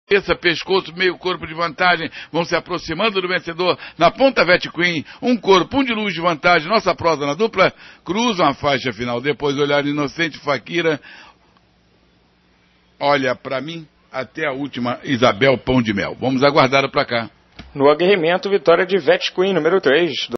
cabeça, pescoço, meio corpo de vantagem, vão se aproximando do vencedor na ponta Vet Queen, um corpo, um de luz de vantagem, nossa prosa na dupla, cruzam a faixa final, depois olhar inocente Faquira, olha pra mim, até a última Isabel Pão de Mel. Vamos aguardar o placar. No aguerrimento, vitória de Vet Queen, número 3.